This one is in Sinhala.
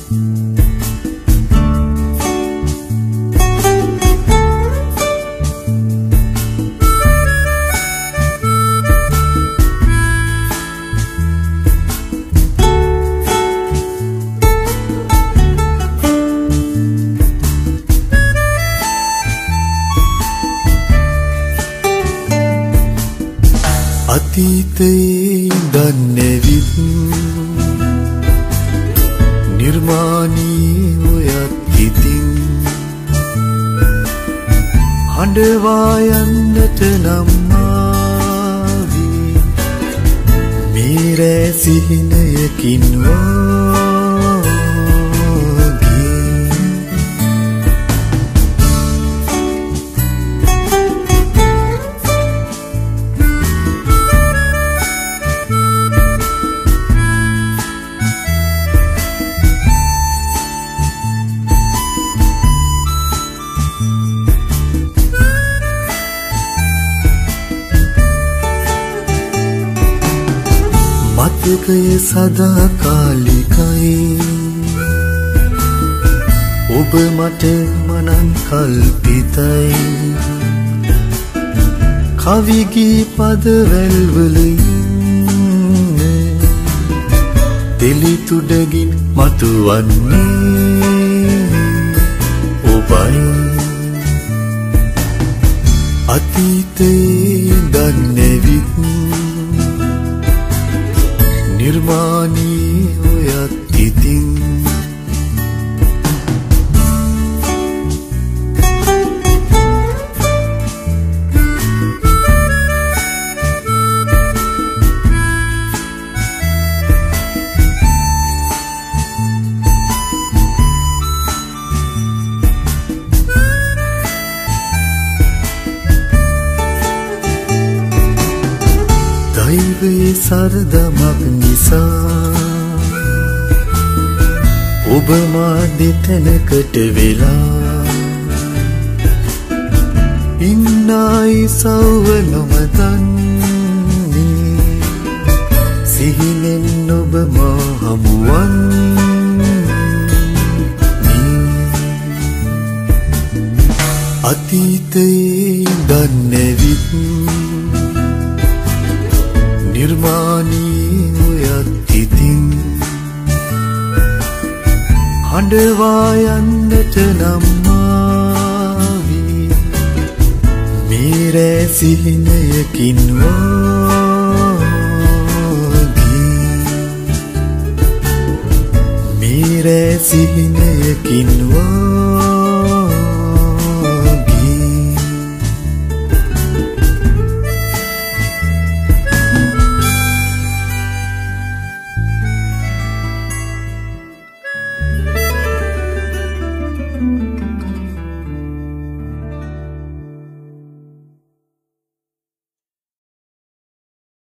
අතීතයේ දන්නේවිත් නිර්මාණී ඔයත් ඉතින් හඬවා යන්නට නම් ආවි මේ රැ සිහිනයකින් මතකයේ සදාකාලිකයි ඔබ මට මනං කල්පිතයි කවිගී පදවැල්වල ඉන්නේ තෙලි තුඩගින් මතුවන්නේ ඔබයි අතීතයේ දන්නේවිත් නිර්මාණී ඔයත් ඉතින් දෛවයේ සරදමක් නිසා ඔබ මා දෙතැනකට වෙලා ඉන්නයි සව්ව නොමතන්නේ සිහිනෙන් ඔබ මා හමුවන්නේ අතීතයේ දන්නේවිත් නිර්මාණී ඔයත් ඉතින් හඬවා යන්නට නම් ආවි මේ රැ සිහිනයකින් වාගේ මේ රැ සිහිනයකින් වාගේ